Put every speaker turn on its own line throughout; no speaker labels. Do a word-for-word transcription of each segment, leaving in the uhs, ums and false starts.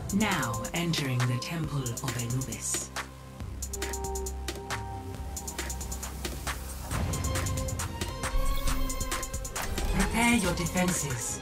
Now entering the Temple of Anubis. Prepare your defenses.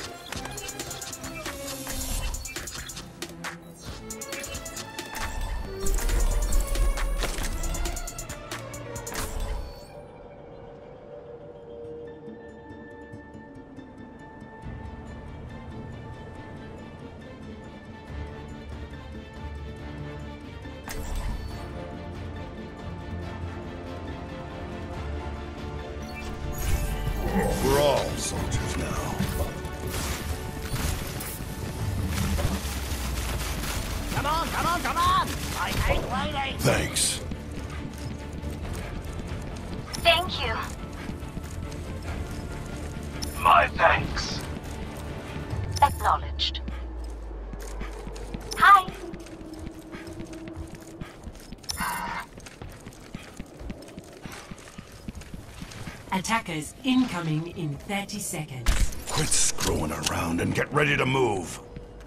We're all soldiers now.
Come on, come on, come on! I hate waiting!
Thanks.
Thank you.
My thanks.
Acknowledged. Hi.
Attackers incoming in thirty seconds.
Quit screwing around and get ready to move.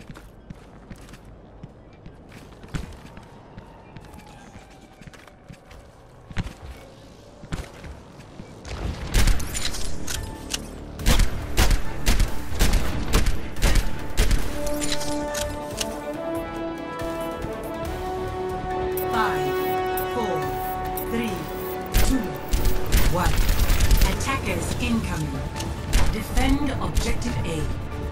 Five, four, three, two, one. Attackers incoming. Defend objective A.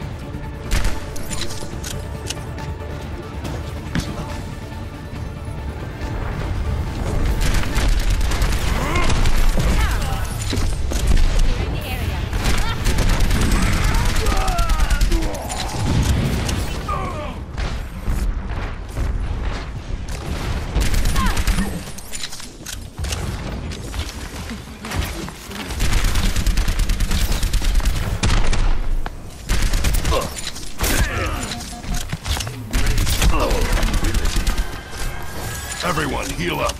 Everyone, heal up.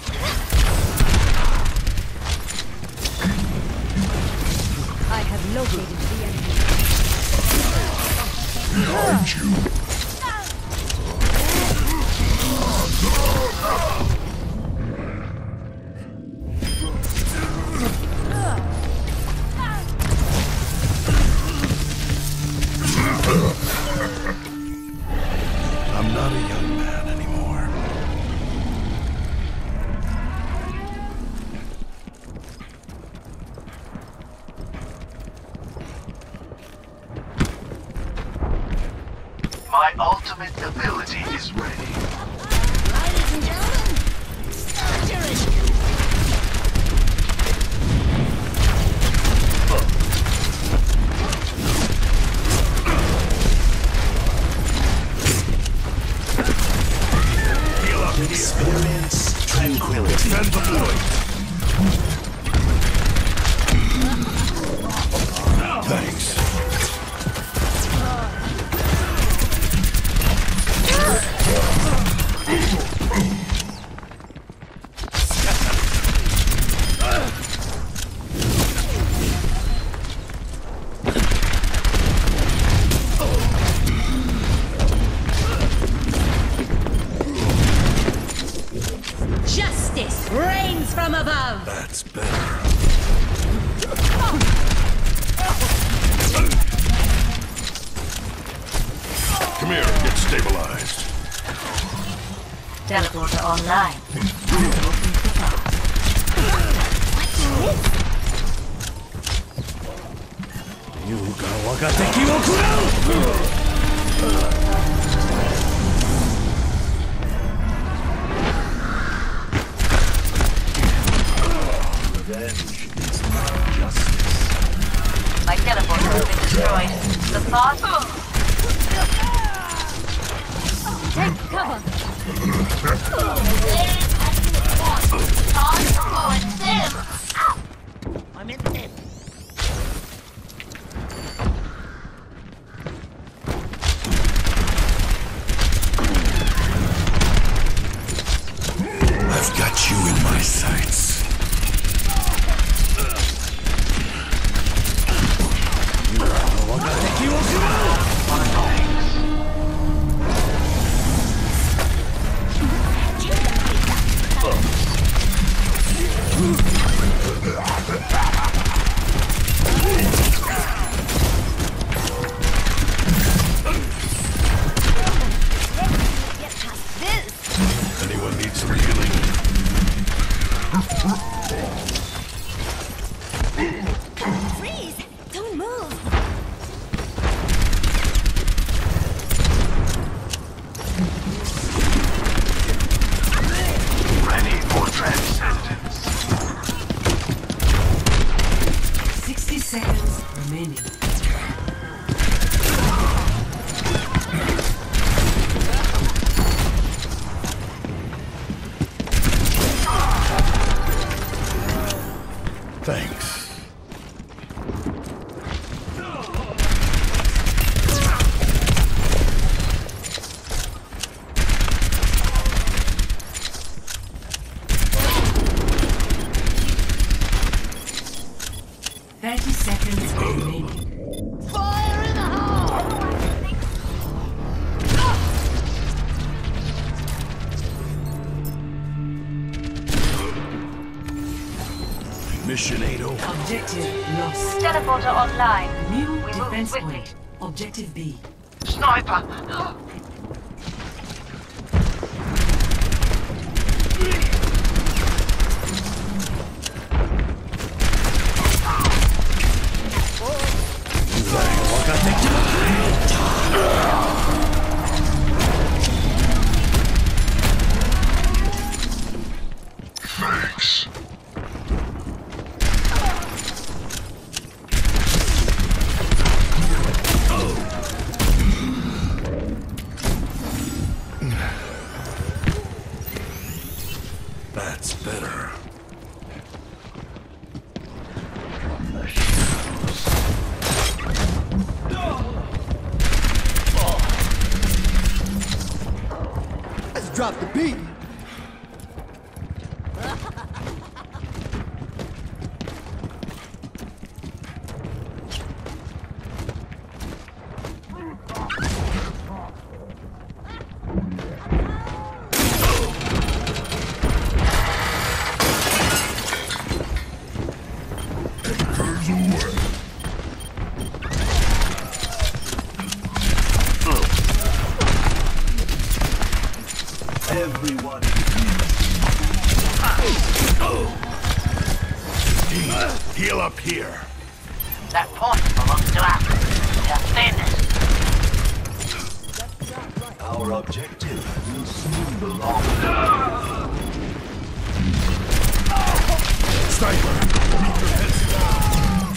I have located the enemy.
Behind you. I'm not a young man anymore.
My ultimate ability is ready.
Ladies and gentlemen, surgery!
Heal up here.
Experience tranquility.
Defend the point. Thanks.
Justice reigns from above!
That's better. Come here, get stabilized.
Teleporter online.
Revenge is not justice.
My teleporter has been destroyed. The fast.
Take cover!
I'm in it.
I've got you in my sights. mission ain't over.
Objective lost.
Teleporter online.
New
We move
defense
quickly.
point. Objective B.
Sniper! Thanks.
That's better.
Let's drop the beat.
Everyone.
Heal up here.
That point belongs to us. Defend it.
Our objective will soon belong to
Sniper, keep your heads down.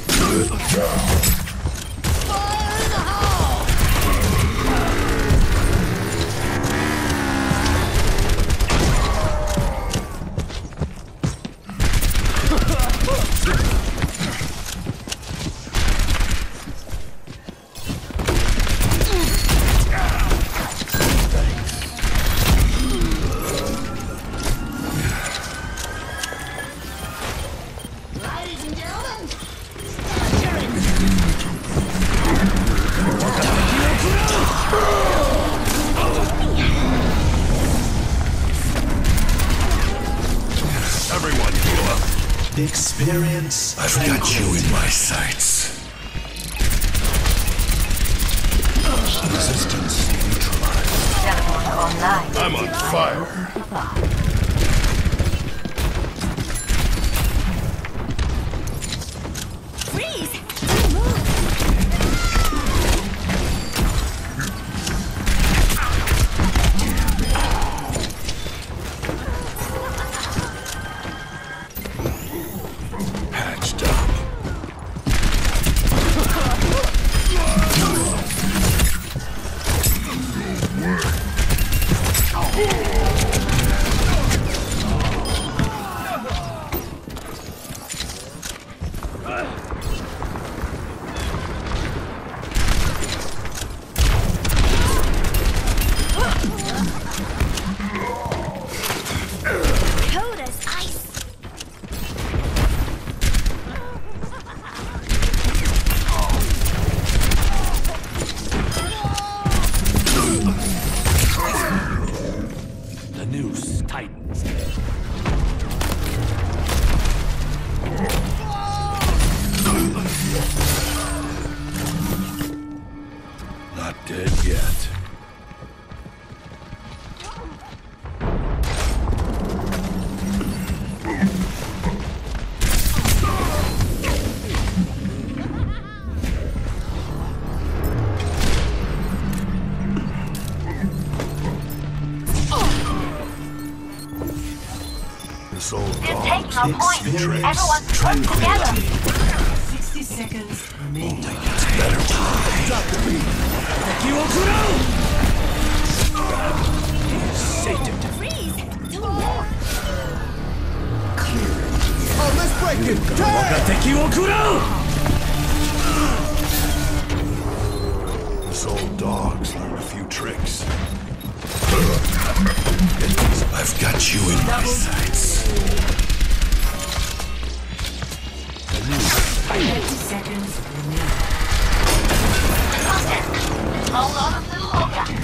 Everyone heal up.
experience.
I've got you in my sights. Resistance neutralized.
Teleporter online.
I'm on fire.
Freeze! Don't move!
Patched up.
Cold as ice!
The noose tightens.
Not dead yet. This old
They're
dog
taking our point.
Experience
Everyone's come together.
sixty seconds remaining.
Drop the beat.
Freeze! Don't move!
Oh, let's break it. Damn!
This old dog's learned a few tricks. I've got you in my sights.
thirty seconds remaining.
Hold on a little longer.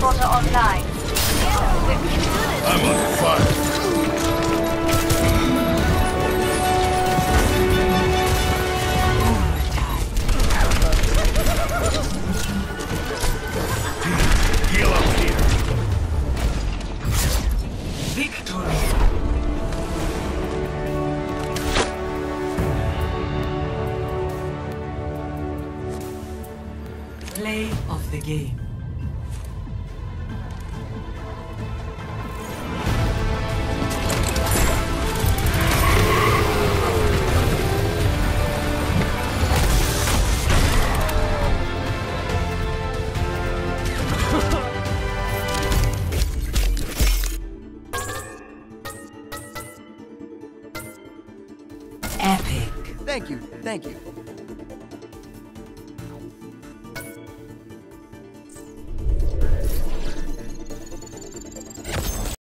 Teleporter online.
I'm on fire. Heal up here.
Victory. Play of the game. Epic.
Thank you, thank you.